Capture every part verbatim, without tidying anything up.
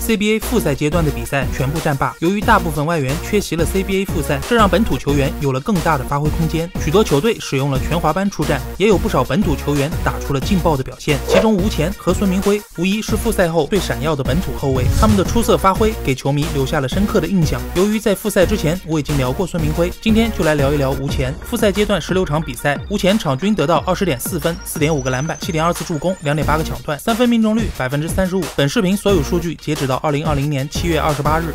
C B A 复赛阶段的比赛全部战罢。由于大部分外援缺席了 C B A 复赛，这让本土球员有了更大的发挥空间。许多球队使用了全华班出战，也有不少本土球员打出了劲爆的表现。其中吴前和孙铭徽无疑是复赛后最闪耀的本土后卫，他们的出色发挥给球迷留下了深刻的印象。由于在复赛之前我已经聊过孙铭徽，今天就来聊一聊吴前。复赛阶段十六场比赛，吴前场均得到二十点四分、四点五个篮板、七点二次助攻、两点八个抢断，三分命中率百分之三十五。本视频所有数据截止到二零二零年七月二十八日。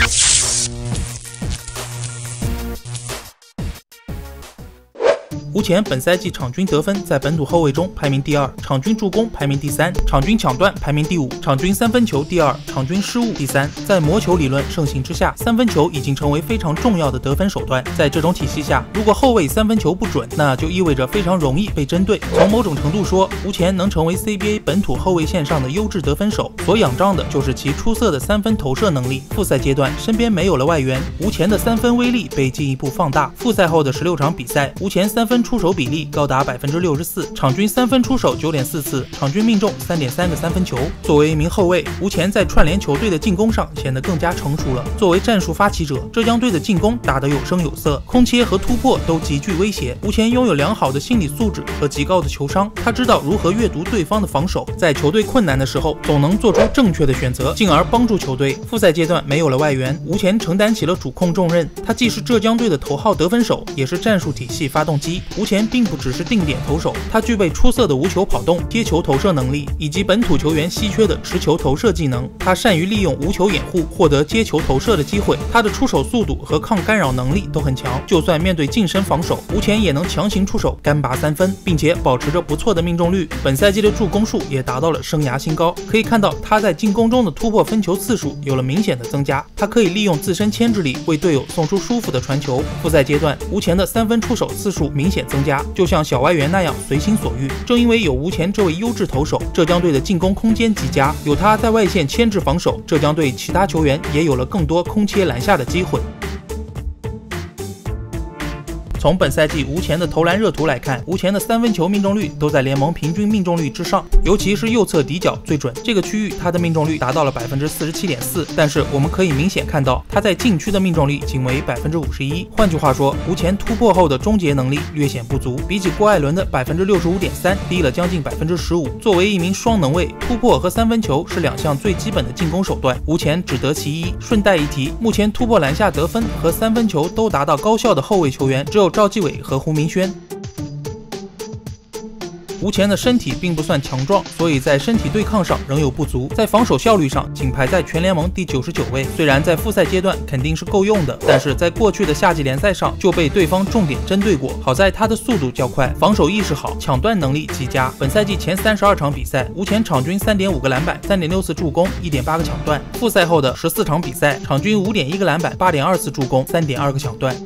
吴前本赛季场均得分在本土后卫中排名第二，场均助攻排名第三，场均抢断排名第五，场均三分球第二，场均失误第三。在魔球理论盛行之下，三分球已经成为非常重要的得分手段。在这种体系下，如果后卫三分球不准，那就意味着非常容易被针对。从某种程度说，吴前能成为 C B A 本土后卫线上的优质得分手，所仰仗的就是其出色的三分投射能力。复赛阶段身边没有了外援，吴前的三分威力被进一步放大。复赛后的十六场比赛，吴前三分出手比例高达百分之六十四，场均三分出手九点四次，场均命中三点三个三分球。作为一名后卫，吴前在串联球队的进攻上显得更加成熟了。作为战术发起者，浙江队的进攻打得有声有色，空切和突破都极具威胁。吴前拥有良好的心理素质和极高的球商，他知道如何阅读对方的防守，在球队困难的时候总能做出正确的选择，进而帮助球队。复赛阶段没有了外援，吴前承担起了主控重任，他既是浙江队的头号得分手，也是战术体系发动机。吴前并不只是定点投手，他具备出色的无球跑动、接球投射能力，以及本土球员稀缺的持球投射技能。他善于利用无球掩护获得接球投射的机会，他的出手速度和抗干扰能力都很强。就算面对近身防守，吴前也能强行出手干拔三分，并且保持着不错的命中率。本赛季的助攻数也达到了生涯新高，可以看到他在进攻中的突破分球次数有了明显的增加。他可以利用自身牵制力为队友送出舒服的传球。复赛阶段，吴前的三分出手次数明显增加，就像小外援那样随心所欲。正因为有吴前这位优质投手，浙江队的进攻空间极佳，有他在外线牵制防守，浙江队其他球员也有了更多空切篮下的机会。从本赛季吴前的投篮热图来看，吴前的三分球命中率都在联盟平均命中率之上，尤其是右侧底角最准，这个区域他的命中率达到了百分之四十七点四。但是我们可以明显看到，他在禁区的命中率仅为百分之五十一。换句话说，吴前突破后的终结能力略显不足，比起郭艾伦的百分之六十五点三低了将近百分之十五。作为一名双能卫，突破和三分球是两项最基本的进攻手段，吴前只得其一。顺带一提，目前突破篮下得分和三分球都达到高效的后卫球员，只有赵继伟和胡明轩。吴前的身体并不算强壮，所以在身体对抗上仍有不足，在防守效率上仅排在全联盟第九十九位。虽然在复赛阶段肯定是够用的，但是在过去的夏季联赛上就被对方重点针对过。好在他的速度较快，防守意识好，抢断能力极佳。本赛季前三十二场比赛，吴前场均三点五个篮板、三点六次助攻、一点八个抢断。复赛后的十四场比赛，场均五点一个篮板、八点二次助攻、三点二个抢断。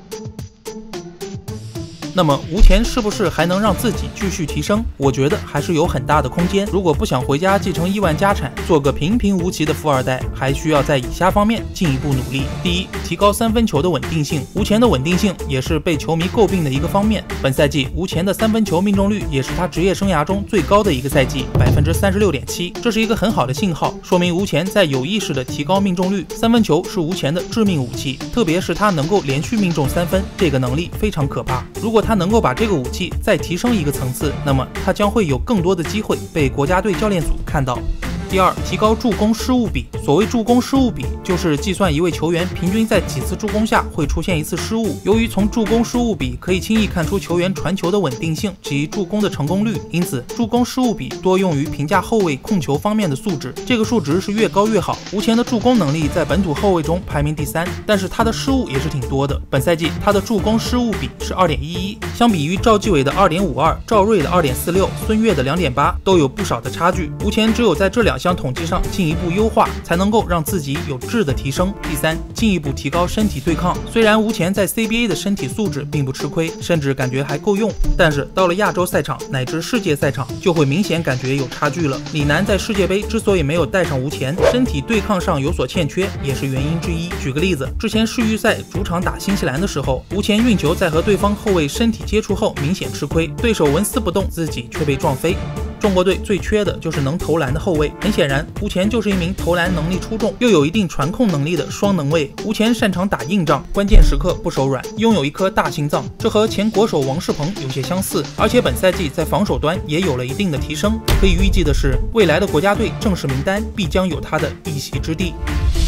那么吴前是不是还能让自己继续提升？我觉得还是有很大的空间。如果不想回家继承亿万家产，做个平平无奇的富二代，还需要在以下方面进一步努力。第一，提高三分球的稳定性。吴前的稳定性也是被球迷诟病的一个方面。本赛季吴前的三分球命中率也是他职业生涯中最高的一个赛季，百分之三十六点七，这是一个很好的信号，说明吴前在有意识的提高命中率。三分球是吴前的致命武器，特别是他能够连续命中三分，这个能力非常可怕。如果他能够把这个武器再提升一个层次，那么他将会有更多的机会被国家队教练组看到。第二，提高助攻失误比。所谓助攻失误比，就是计算一位球员平均在几次助攻下会出现一次失误。由于从助攻失误比可以轻易看出球员传球的稳定性及助攻的成功率，因此助攻失误比多用于评价后卫控球方面的素质。这个数值是越高越好。吴前的助攻能力在本土后卫中排名第三，但是他的失误也是挺多的。本赛季他的助攻失误比是 二点一一，相比于赵继伟的 二点五二、赵睿的 二点四六、孙悦的 两点八，都有不少的差距。吴前只有在这两项统计上进一步优化，才能够让自己有质的提升。第三，进一步提高身体对抗。虽然吴前在 C B A 的身体素质并不吃亏，甚至感觉还够用，但是到了亚洲赛场乃至世界赛场，就会明显感觉有差距了。李楠在世界杯之所以没有带上吴前，身体对抗上有所欠缺，也是原因之一。举个例子，之前世预赛主场打新西兰的时候，吴前运球在和对方后卫身体接触后明显吃亏，对手纹丝不动，自己却被撞飞。 中国队最缺的就是能投篮的后卫。很显然，吴前就是一名投篮能力出众又有一定传控能力的双能卫。吴前擅长打硬仗，关键时刻不手软，拥有一颗大心脏，这和前国手王仕鹏有些相似。而且本赛季在防守端也有了一定的提升。可以预计的是，未来的国家队正式名单必将有他的一席之地。